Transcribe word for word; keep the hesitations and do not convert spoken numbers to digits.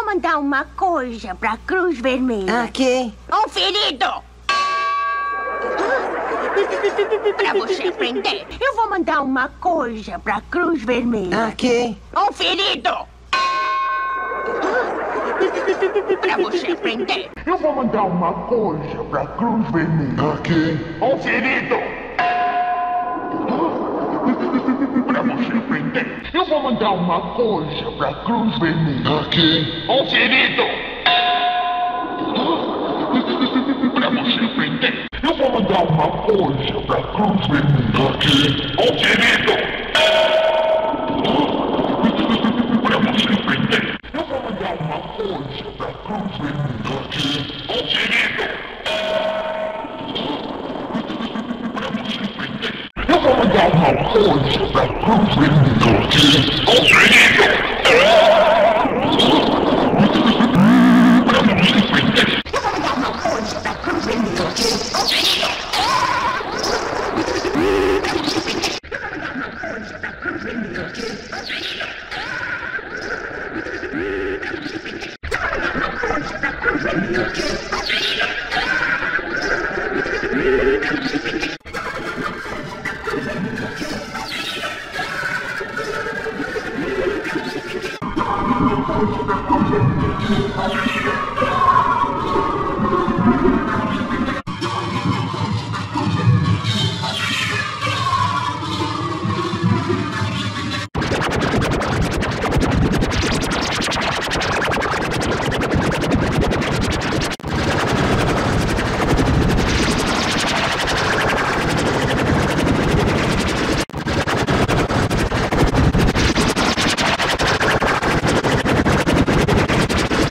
mandar uma coisa pra Cruz Vermelha. Ok. Um ferido! Pra você aprender, eu vou mandar uma coisa pra Cruz Vermelha. Ok. Um ferido! Pra você aprender, eu vou mandar uma coisa pra Cruz Vermelha. Ok. Um ferido! Pra você aprender, eu vou mandar uma coisa pra Cruz Vermelha. Ok. Um ferido! Pra você aprender, eu vou mandar uma coisa pra Cruz Vermelha. Ok. Um ferido! Pra você aprender, eu vou mandar uma coisa pra Cruz Vermelha. Ok. Um ferido! Pra você aprender, eu vou mandar uma coisa pra Cruz Vermelha. Ok. Um ferido! Pra você aprender, eu vou mandar uma coisa pra Cruz Vermelha. Um ferido!